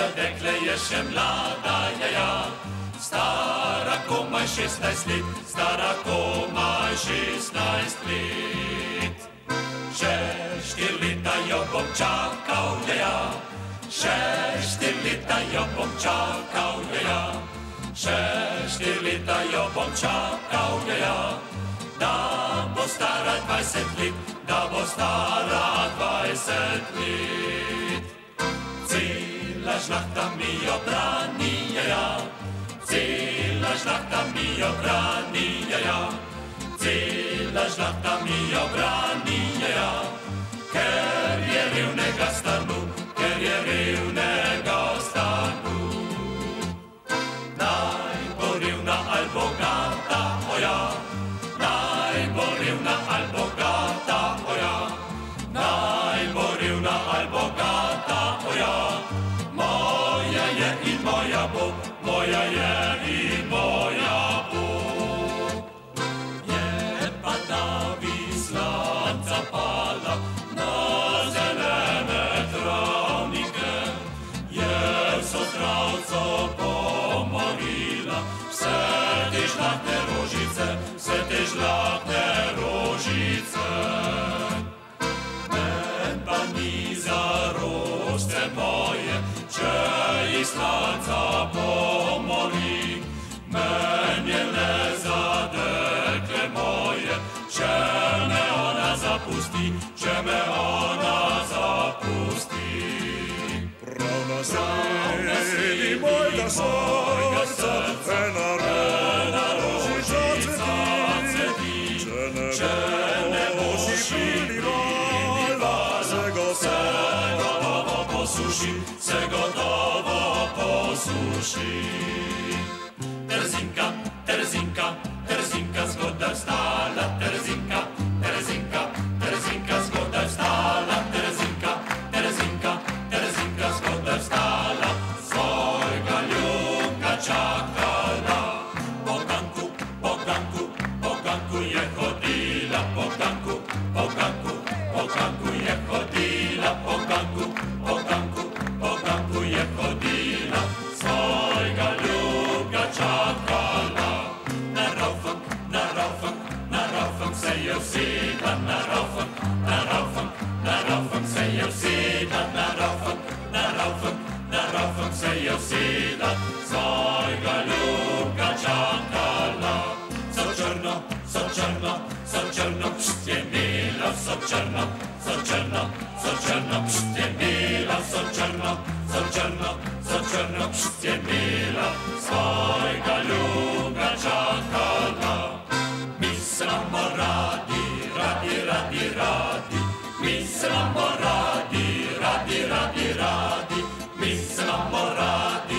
Mlada dekle je še mlada, ja. Stara komaj 16 let, stara komaj 16 let. Še 4 leta jo bom čakal, ja. Še 4 leta jo bom čakal, ja. Še 4 leta jo bom čakal, ja. Da bo stara 20 let, da bo stara 20 let. Cela žlahta mi jo brani, ja. Cela žlahta mi jo brani, ja. Cela žlahta mi jo brani, ja. Ker je revnega stanu, ker je revnega stanu. Naj bo revna ali bogata, oja. Naj bo revna ali bogata, oja. Naj bo revna ali bogata, oja. Moja je in moja bo, moja je in moja bo. Je pa davi slanca pala na zelene travnike, je vso travco pomorila, vse te žlahtne rožice, vse te žlahtne rožice. Men pa ni za rožce moje, če jih slanca pomori. Men je le za dekle moje, če me ona zapusti, če me ona zapusti. Prav na sredi mojega srca, ena rožica cveti, če ne boš prilivala, se gotovo posuši, se gotovo posuši. Terzinka, Terzinka, Terzinka zgodaj vstala, Terzinka, Terzinka, Terzinka zgodaj vstala, Terzinka, Terzinka, Terzinka zgodaj vstala, svojega ljubka čakala. Po ganku, po ganku, po ganku je hodila, po ganku, po ganku, po ganku je hodila, po ganku, po ganku, po ganku je hodila, svojega ljubka čakala. Na raufang se je usedla, na raufang se je usedla, na raufang se je usedla, svojega ljubka čakala. So črno, pšt je imela, so črno, pšt je imela, so črno, pšt je imela, svojega ljubka čakala. Mi se imamo radi, mi se imamo radi, mi se imamo radi,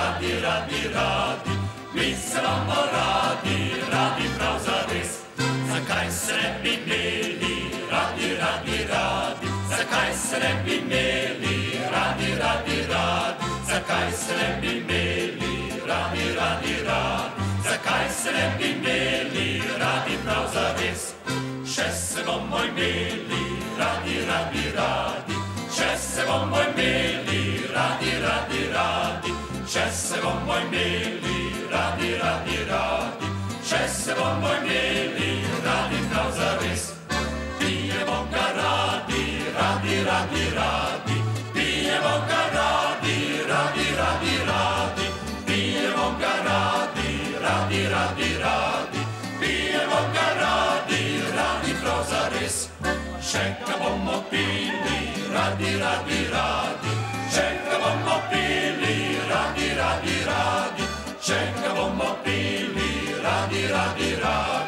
mi se imamo radi prav zares. Zakaj se ne bi imeli radi, zakaj se ne bi imeli radi, zakaj se ne bi imeli radi, zakaj se ne bi imeli radi prav zares. Še se bomo imeli radi, še se bomo imeli radi, še se bomo imeli radi, še se bomo imeli radi prav zares. Pijemo ga radi, pijemo ga radi, pijemo ga radi, pijemo ga radi prav zares. Še ga bomo pili radi, še ga bomo pili radi, še ga bomo pili radi.